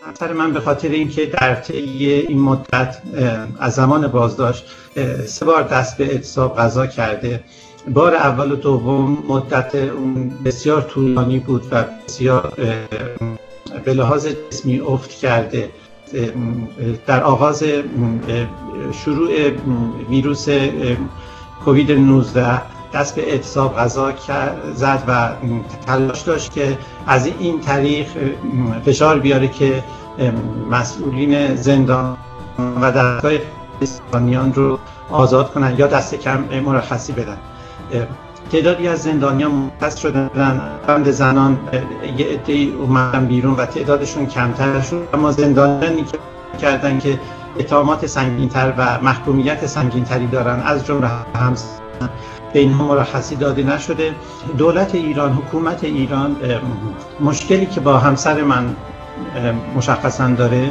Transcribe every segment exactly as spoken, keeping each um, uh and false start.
همسر من به خاطر اینکه در طی این مدت از زمان بازداشت سه بار دست به اعتصاب قضا کرده، بار اول و دوم مدت اون بسیار طولانی بود و بسیار به لحاظ جسمی افت کرده. در آغاز شروع ویروس کووید نوزده دست به اعتصاب قضا زد و تلاش داشت که از این طریق فشار بیاره که مسئولین زندان و دستگاه زندانیان رو آزاد کنن یا دست کم مرخصی بدن. تعدادی از زندانیان مرخص شدن، بند زنان یه عده‌ای اومدن بیرون و تعدادشون کمتر شد، اما زندانیانی که کردن که اتهامات سنگین‌تر و محکومیت سنگین‌تری دارن از جمله همسر به اینها مرخصی داده نشده. دولت ایران، حکومت ایران مشکلی که با همسر من مشخصاً داره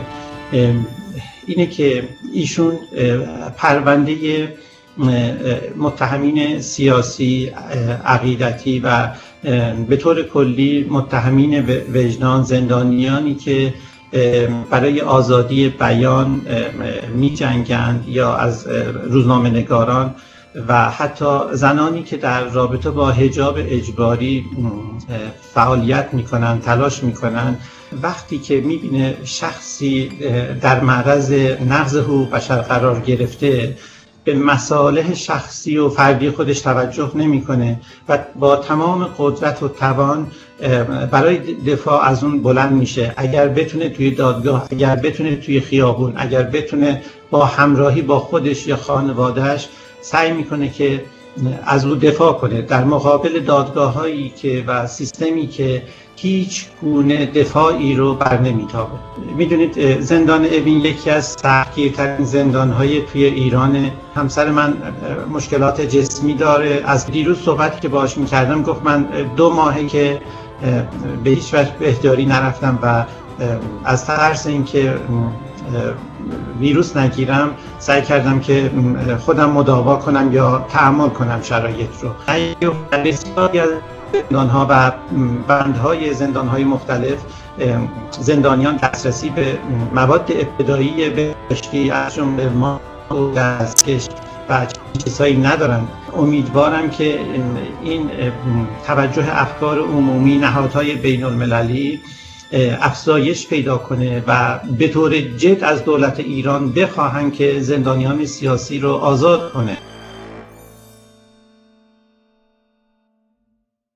اینه که ایشون پرونده متهمین سیاسی، عقیدتی و به طور کلی متهمین وجدان، زندانیانی که برای آزادی بیان می جنگند یا از روزنامه نگاران و حتی زنانی که در رابطه با حجاب اجباری فعالیت میکنن، تلاش میکنن، وقتی که میبینه شخصی در معرض نقض حقوق بشر قرار گرفته به مصالح شخصی و فردی خودش توجه نمیکنه و با تمام قدرت و توان برای دفاع از اون بلند میشه. اگر بتونه توی دادگاه، اگر بتونه توی خیابون، اگر بتونه با همراهی با خودش یا خانوادهش سعی میکنه که از او دفاع کنه در مقابل دادگاه هایی که و سیستمی که هیچ گونه دفاعی رو بر نمیتابه. میدونید زندان اوین یکی از سختگیرترین زندان های توی ایرانه. همسر من مشکلات جسمی داره. از دیروز صحبتی که باهاش میکردم گفت من دو ماهه که به هیچ وجه بهداری نرفتم و از ترس اینکه ویروس نگیرم سعی کردم که خودم مداوا کنم یا تحمل کنم شرایط رو. بسیاری از زندان‌ها و بندهای زندان‌های مختلف زندانیان دسترسی به مواد ابتدایی بهداشتی از جمله ماسک و دستکش و چیزهایی ندارن. امیدوارم که این توجه افکار عمومی، نهادهای بین المللی افزایش پیدا کنه و به طور جد از دولت ایران بخواهند که زندانیان سیاسی رو آزاد کنه.